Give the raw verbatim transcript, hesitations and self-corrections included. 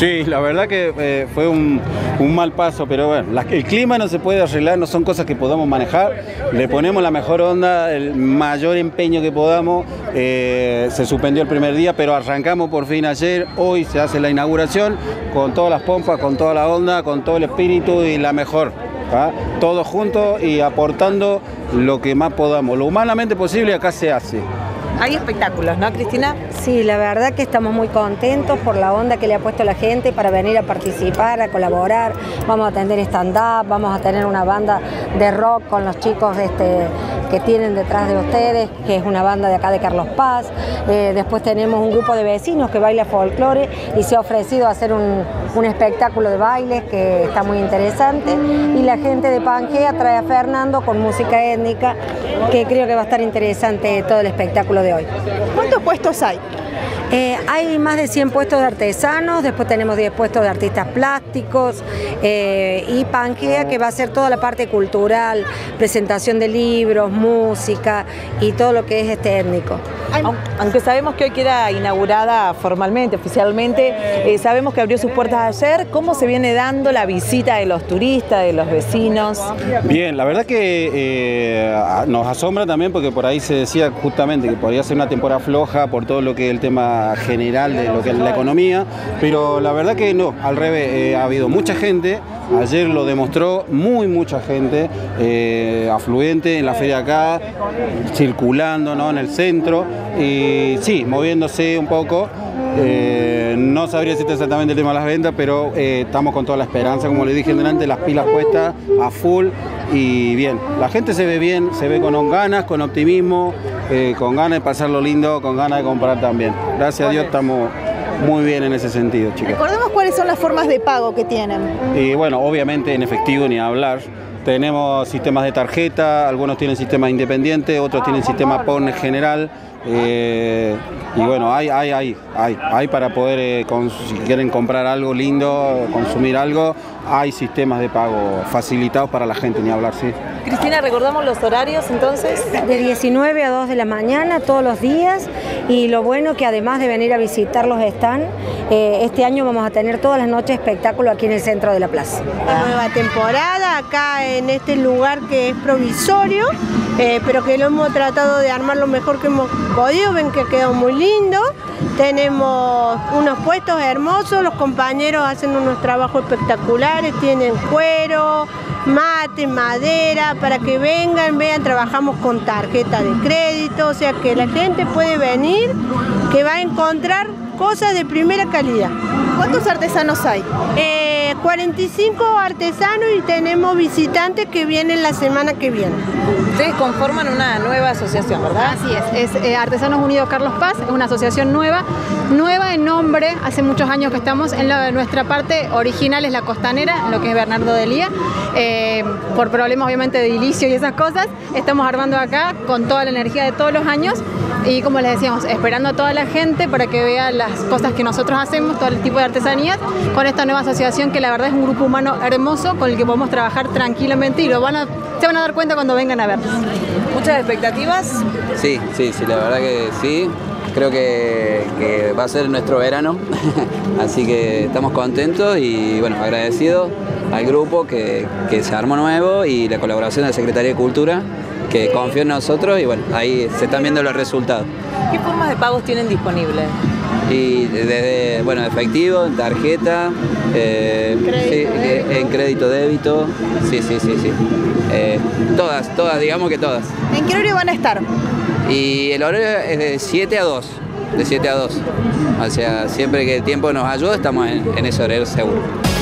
Sí, la verdad que eh, fue un, un mal paso, pero bueno, la, el clima no se puede arreglar, no son cosas que podamos manejar, le ponemos la mejor onda, el mayor empeño que podamos, eh, se suspendió el primer día, pero arrancamos por fin ayer, hoy se hace la inauguración con todas las pompas, con toda la onda, con todo el espíritu y la mejor, ¿ah? Todos juntos y aportando lo que más podamos, lo humanamente posible acá se hace. Hay espectáculos, ¿no, Cristina? Sí, la verdad que estamos muy contentos por la onda que le ha puesto la gente para venir a participar, a colaborar. Vamos a tener stand-up, vamos a tener una banda de rock con los chicos este, que tienen detrás de ustedes, que es una banda de acá de Carlos Paz. Eh, después tenemos un grupo de vecinos que baila folclore y se ha ofrecido a hacer un, un espectáculo de bailes que está muy interesante. Y la gente de Pangea trae a Fernando con música étnica, que creo que va a estar interesante todo el espectáculo de hoy. ¿Cuántos puestos hay? Eh, hay más de cien puestos de artesanos, después tenemos diez puestos de artistas plásticos eh, y Pangea, que va a ser toda la parte cultural, presentación de libros, música y todo lo que es este étnico. Aunque sabemos que hoy queda inaugurada formalmente, oficialmente, eh, sabemos que abrió sus puertas ayer. ¿Cómo se viene dando la visita de los turistas, de los vecinos? Bien, la verdad que eh, nos asombra también porque por ahí se decía justamente que podría ser una temporada floja por todo lo que es el tema general de lo que es la economía, pero la verdad que no, al revés, eh, ha habido mucha gente, ayer lo demostró, muy mucha gente, eh, afluente en la feria acá, circulando, ¿no?, en el centro, y sí, moviéndose un poco. Eh, no sabría decirte exactamente el tema de las ventas, pero eh, estamos con toda la esperanza, como le dije delante, las pilas puestas a full y bien. La gente se ve bien, se ve con ganas, con optimismo, eh, con ganas de pasarlo lindo, con ganas de comprar también. Gracias a Dios estamos muy bien en ese sentido, chicos. Recordemos cuáles son las formas de pago que tienen. Y bueno, obviamente en efectivo ni hablar. Tenemos sistemas de tarjeta, algunos tienen sistemas independientes, otros tienen sistema P O N general. Eh, y bueno, hay, hay, hay, hay, hay para poder, eh, con, si quieren comprar algo lindo, consumir algo, hay sistemas de pago facilitados para la gente, ni hablar, sí. Cristina, ¿recordamos los horarios entonces? De diecinueve a dos de la mañana todos los días, y lo bueno que además de venir a visitar los stands, eh, este año vamos a tener todas las noches espectáculo aquí en el centro de la plaza. La nueva temporada acá en este lugar que es provisorio, eh, pero que lo hemos tratado de armar lo mejor que hemos podido. Ven que ha quedado muy lindo, tenemos unos puestos hermosos, los compañeros hacen unos trabajos espectaculares, tienen cuero, mate, madera, para que vengan, vean, trabajamos con tarjeta de crédito, o sea que la gente puede venir, que va a encontrar cosas de primera calidad. ¿Cuántos artesanos hay? Eh, cuarenta y cinco artesanos y tenemos visitantes que vienen la semana que viene. Ustedes conforman una nueva asociación, ¿verdad? Así es, es eh, Artesanos Unidos Carlos Paz, es una asociación nueva, nueva en nombre, hace muchos años que estamos, en la, nuestra parte original es la costanera, en lo que es Bernardo de Lía, eh, por problemas obviamente de edilicio y esas cosas, estamos armando acá con toda la energía de todos los años y como les decíamos, esperando a toda la gente para que vea las cosas que nosotros hacemos, todo el tipo de artesanías, con esta nueva asociación que la verdad es un grupo humano hermoso con el que podemos trabajar tranquilamente y lo van a, se van a dar cuenta cuando vengan a vernos. ¿Muchas expectativas? Sí, sí, sí, la verdad que sí. Creo que, que va a ser nuestro verano, así que estamos contentos y bueno, agradecidos al grupo que, que se armó nuevo y la colaboración de la Secretaría de Cultura, que confió en nosotros y bueno, ahí se están viendo los resultados. ¿Qué formas de pagos tienen disponibles? Y desde, bueno, efectivo, en tarjeta, eh, sí, en crédito débito, sí, sí, sí, sí. Eh, todas, todas, digamos que todas. ¿En qué horario van a estar? Y el horario es de siete a dos, de siete a dos. O sea, siempre que el tiempo nos ayuda estamos en, en ese horario seguro.